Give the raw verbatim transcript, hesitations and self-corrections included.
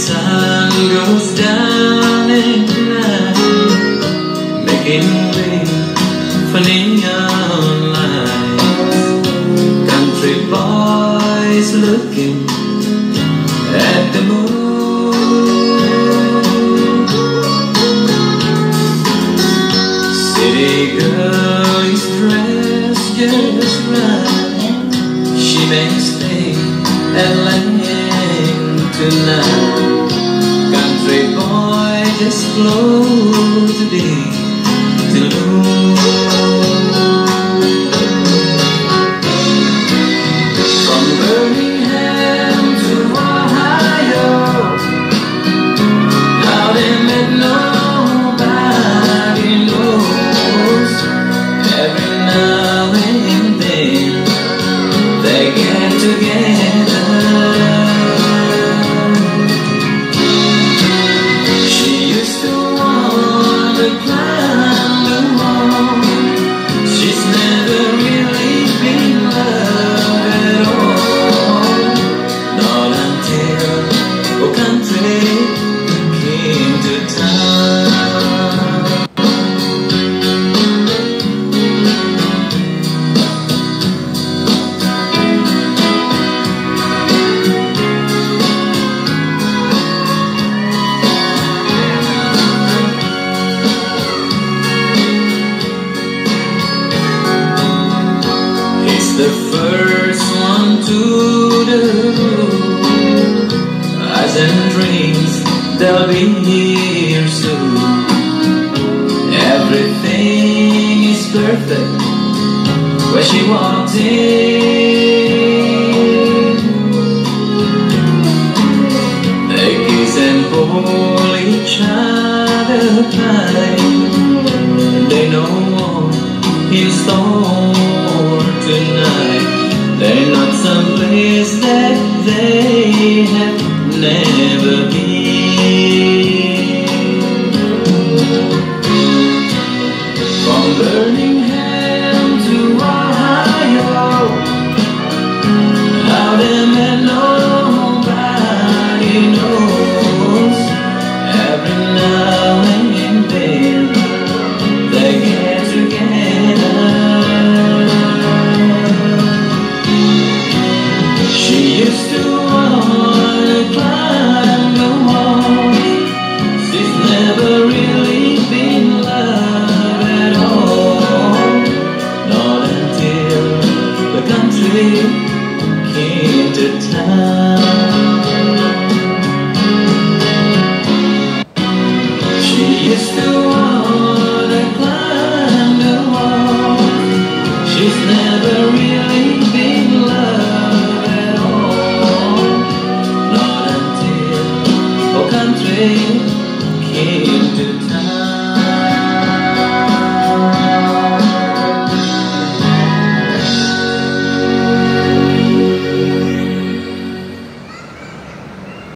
sun goes down at night, making way for neon lights. Country boys looking at the moon. City girl is dressed just right. She may stay at Lang tonight. Country boy just flows today till noon. From Birmingham to Ohio, now they met nobody knows. Every now and then they get together. She used to want to climb the wall. She's never really been loved at all. Not until a country came to town. He's the first one to the roof. Eyes and dreams, they'll be here soon. Everything is perfect where she walks in. They kiss and hold each other tight. They know in store tonight. They're not someplace that they have never been. From Birmingham to Ohio, how they met nobody knows. Every now and then they get together. She used to want to climb the wall. She's never really been loved at all. Not until the country came to town. She used to want to climb the wall. She's never really been loved at all. Not until a country came to town.